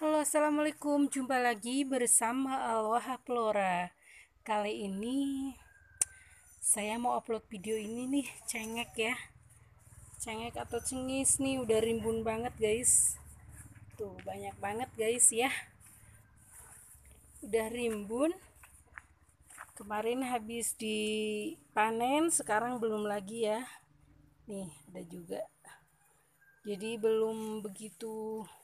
Halo, assalamualaikum. Jumpa lagi bersama Alwaha Flora. Kali ini saya mau upload video ini nih, cengek ya. Cengek atau cengis nih, udah rimbun banget guys. Tuh, banyak banget guys ya. Udah rimbun. Kemarin habis dipanen, sekarang belum lagi ya. Nih, ada juga. Jadi belum begitu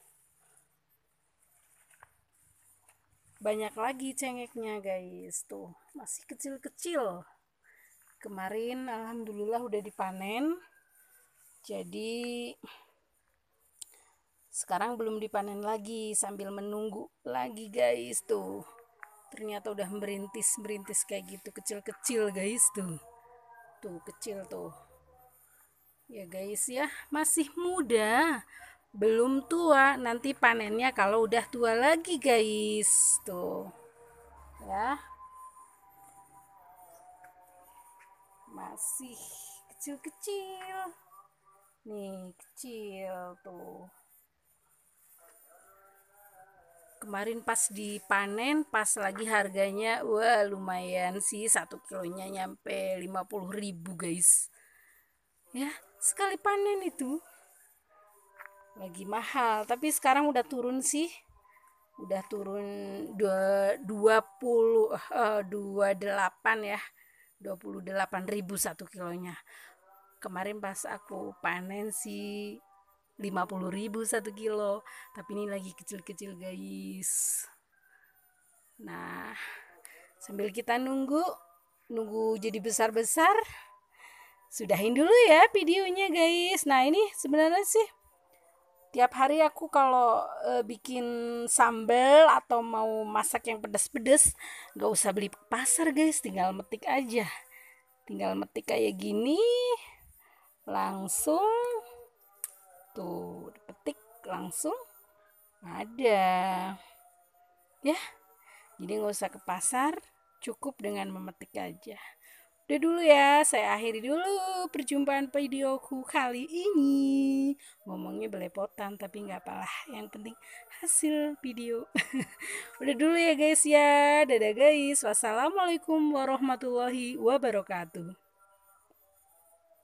banyak lagi cengeknya guys, tuh masih kecil-kecil. Kemarin alhamdulillah udah dipanen, jadi sekarang belum dipanen lagi, sambil menunggu lagi guys. Tuh ternyata udah merintis kayak gitu, kecil-kecil guys. Tuh kecil tuh ya guys ya, masih muda, belum tua. Nanti panennya kalau udah tua lagi guys. Tuh ya, masih kecil-kecil nih, kecil tuh. Kemarin pas dipanen, pas lagi harganya, wah lumayan sih, 1 kilonya nyampe 50.000 guys ya. Sekali panen itu lagi mahal, tapi sekarang udah turun sih, udah turun 28 ya, 28.000 1 kilonya. Kemarin pas aku panen sih 50.000 1 kilo, tapi ini lagi kecil-kecil guys. Nah, sambil kita nunggu jadi besar-besar, sudahin dulu ya videonya guys. Nah, ini sebenarnya sih tiap hari aku kalau bikin sambal atau mau masak yang pedas-pedas, gak usah beli ke pasar guys, tinggal metik aja. Tinggal metik kayak gini, langsung tuh petik, langsung ada ya. Jadi nggak usah ke pasar, cukup dengan memetik aja. Udah dulu ya, saya akhiri dulu perjumpaan videoku kali ini. Ngomongnya belepotan tapi nggak apalah, yang penting hasil video. Udah dulu ya guys ya, dadah guys. Wassalamualaikum warahmatullahi wabarakatuh.